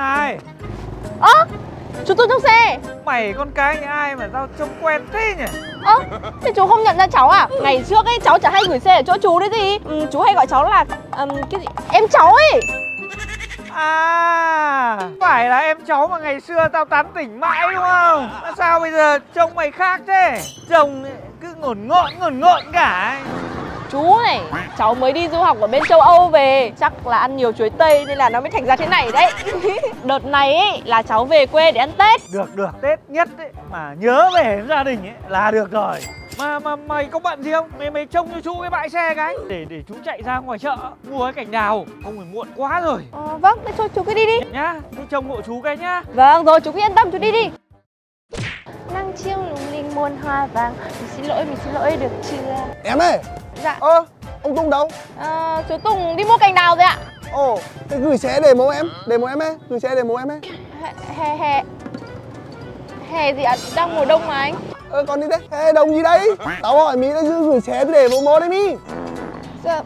Ai? Ơ, chú tôi trong xe. Mày con cái nhà ai mà tao trông quen thế nhỉ? Ơ, thế chú không nhận ra cháu à? Ngày trước ấy cháu chả hay gửi xe ở chỗ chú đấy gì. Chú hay gọi cháu là cái gì? Em cháu ấy. À, phải là em cháu mà ngày xưa tao tán tỉnh mãi đúng không? Mà sao bây giờ trông mày khác thế? Trông cứ ngổn ngộn cả ấy. Chú này, cháu mới đi du học ở bên châu Âu về. Chắc là ăn nhiều chuối tây nên là nó mới thành ra thế này đấy. Đợt này ấy là cháu về quê để ăn Tết. Được, Tết nhất ấy, mà nhớ về với gia đình ấy là được rồi. Mà mày có bận gì không? Mày trông cho chú cái bãi xe cái để chú chạy ra ngoài chợ mua cái cành đào. Không phải muộn quá rồi. Vâng, thế thôi chú cứ đi đi. Nhá, thế trông hộ chú cái nhá. Vâng, rồi chú cứ yên tâm, chú đi đi. Nắng chiều lung linh muôn hoa vàng. Mình xin lỗi được chưa? Em ơi. Dạ. Ông Tùng đâu? Chú Tùng đi mua cành đào rồi ạ. Ồ, thế gửi xe để bố em. Để bố em ấy. Gửi xe để bố em ấy. Hè gì ạ? Đang mùa đông mà anh. Còn đi đấy. Hè đồng gì đấy? Tao hỏi Mỹ là gửi xe để bố mố đấy Mi. Dạ.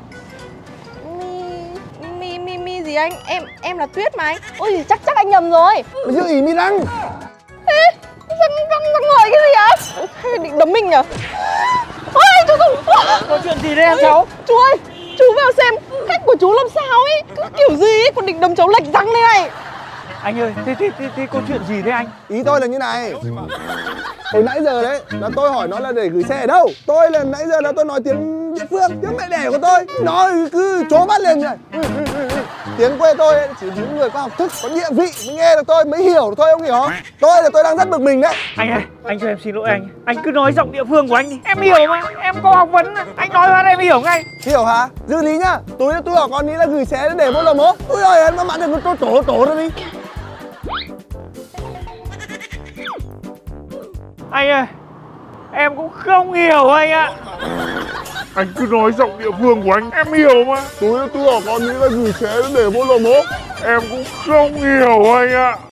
Mi gì anh? Em là Tuyết mà anh. Ôi chắc anh nhầm rồi. Mày chứ ý Mi răng. Ê, răng ngời cái gì ạ? Hay định đấm mình nhở? Ôi chú Tùng. Có chuyện gì đấy em cháu? Chú ơi, chú vào xem khách của chú làm sao ấy. Cứ kiểu gì ấy, còn định đấm cháu lệch răng đây này. Anh ơi, thế có chuyện gì thế anh? Ý tôi là như này. Hồi nãy giờ đấy là tôi hỏi nó là để gửi xe ở đâu. Tôi là nãy giờ là tôi nói tiếng địa phương, tiếng mẹ đẻ của tôi. Nó cứ trố mắt lên rồi. Tiếng quê tôi ấy, chỉ những người có học thức, có địa vị mới nghe được tôi, mới hiểu được thôi, ông hiểu không? Tôi đang rất bực mình đấy. Anh ơi, anh cho em xin lỗi anh. Anh cứ nói giọng địa phương của anh đi. Em hiểu mà, em có học vấn. Anh nói ra em hiểu ngay. Hiểu hả? Dư lý nhá. Tôi bảo con ý là gửi xe để mua lò mố. Ôi ơi, em mà đừng có tổ ra đi. Anh ơi, em cũng không hiểu anh ạ. Anh cứ nói giọng địa phương của anh, em hiểu mà. Tôi bảo con nghĩ là gửi xe để mua lò mố. Em cũng không hiểu anh ạ.